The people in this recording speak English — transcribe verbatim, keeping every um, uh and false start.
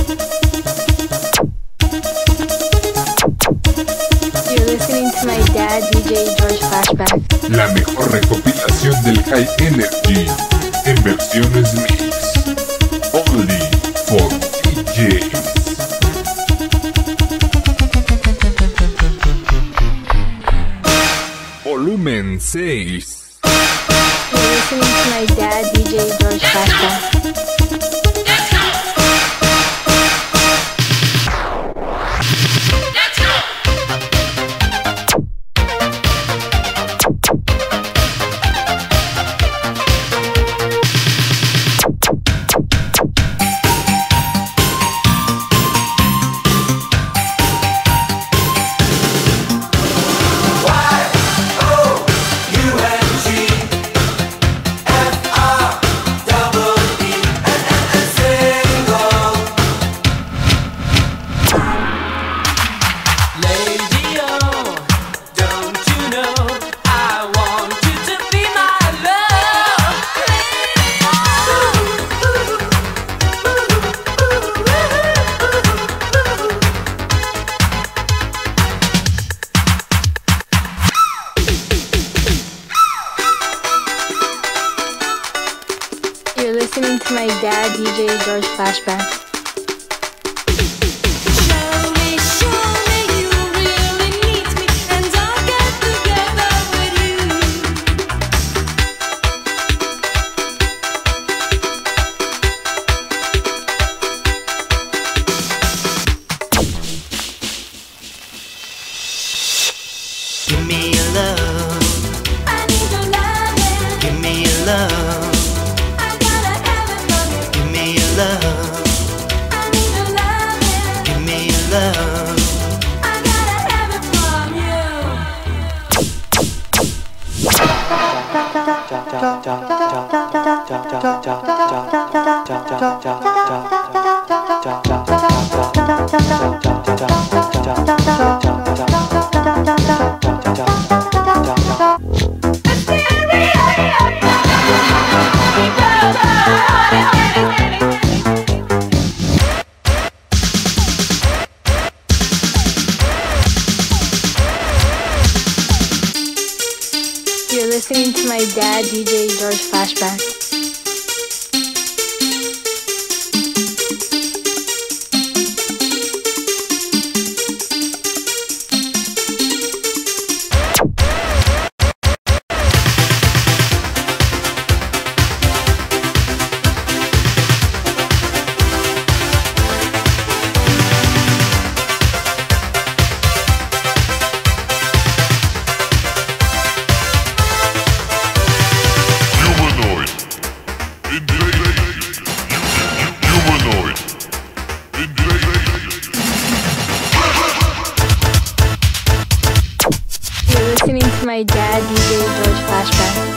You're listening to my dad, D J George Flashback. La mejor recopilación del High Energy en versiones mix. Only for D Js. Volumen seis. You're listening to my dad, D J George Flashback. You're listening to my dad, D J George Flashback. Give me your love. I need your love. Give me your love. I gotta have it from you. Give me your love. I need your love. Give me your love. I gotta have it from You're listening to my dad, D J George Flashback. You're listening to my dad, D J George Flashback.